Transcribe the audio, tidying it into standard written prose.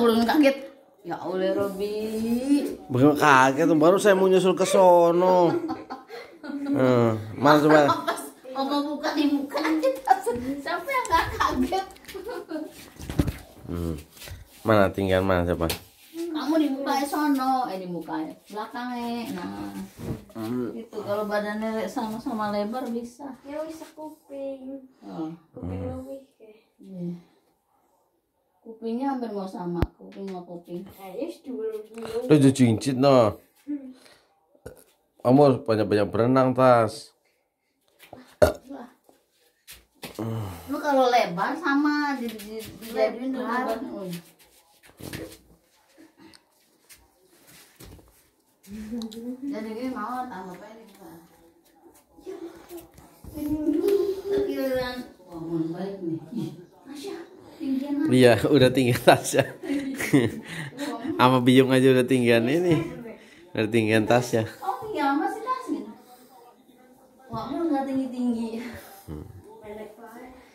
belum kaget. Ya Allah Robi. Belum kaget baru saya mau nyusul ke sono. Mana coba? Oma buka di muka siapa yang gak kaget? Mana tinggal mana coba? Kamu di muka sono, di muka belakangnya. Nah, itu kalau badannya sama-sama lebar bisa. Ya bisa kuping. Kuping lebih ke. Kupingnya hampir mau sama, kuping sama kuping. Yes, dulu. Udah cincin no. Kamu banyak-banyak berenang tas. Lu kalau lebar sama dijadiin lebar. Jadi ini mau tambah pendek Pak. Kekiran, wah mau balik nih. Masya, tinggian. Iya, udah tinggi tasnya. Sama Biyung aja udah tinggian ini. Udah tinggian tasnya. Oh iya masih tasnya. Wah lu nggak tinggi tinggi. Pendek banget.